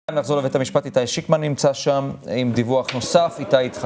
נחזור לבית המשפט, איתי שיקמן נמצא שם עם דיווח נוסף. איתי, איתך.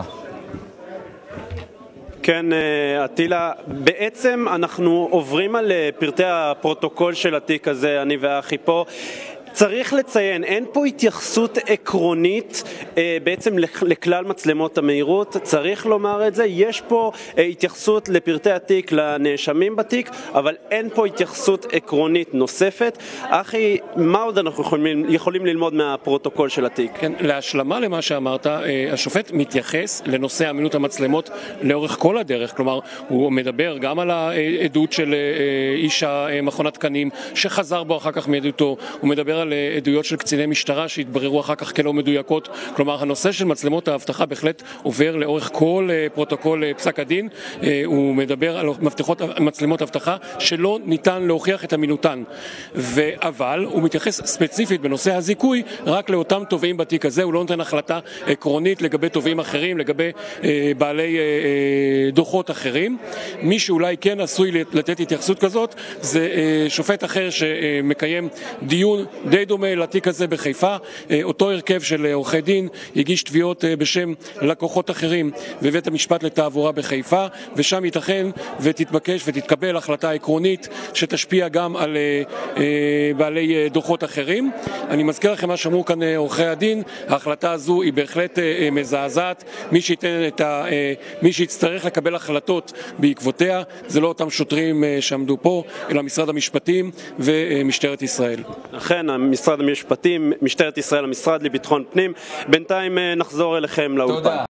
כן, עטילה, בעצם אנחנו עוברים על פרטי הפרוטוקול של התיק הזה, אני ואחי פה. צריך לציין, אין פה התייחסות עקרונית בעצם לכלל מצלמות המהירות, צריך לומר את זה, יש פה התייחסות לפרטי התיק, לנאשמים בתיק, אבל אין פה התייחסות עקרונית נוספת. אחי, מה עוד אנחנו יכולים ללמוד מהפרוטוקול של התיק? כן, להשלמה למה שאמרת, השופט מתייחס לנושא אמינות המצלמות לאורך כל הדרך, כלומר, הוא מדבר גם על העדות של איש המכון התקנים שחזר בו אחר כך מעדותו, הוא מדבר על עדויות של קציני משטרה שהתבררו אחר כך כלא מדויקות. כלומר, הנושא של מצלמות האבטחה בהחלט עובר לאורך כל פרוטוקול פסק הדין. הוא מדבר על מצלמות אבטחה שלא ניתן להוכיח את אמינותן. אבל הוא מתייחס ספציפית בנושא הזיכוי רק לאותם תובעים בתיק הזה. הוא לא נותן החלטה עקרונית לגבי תובעים אחרים, לגבי בעלי דוחות אחרים. מי שאולי כן עשוי לתת התייחסות כזאת זה שופט אחר שמקיים דיון די דומה לתיק הזה בחיפה. אותו הרכב של עורכי דין הגיש תביעות בשם לקוחות אחרים בבית המשפט לתעבורה בחיפה, ושם ייתכן ותתבקש ותתקבל החלטה עקרונית שתשפיע גם על בעלי דוחות אחרים. אני מזכיר לכם מה שאמרו כאן עורכי הדין, ההחלטה הזו היא בהחלט מזעזעת. מי שיצטרך לקבל החלטות בעקבותיה זה לא אותם שוטרים שעמדו פה, אלא משרד המשפטים ומשטרת ישראל. אכן, משרד המשפטים, משטרת ישראל, המשרד לביטחון פנים. בינתיים נחזור אליכם לאולפן. תודה.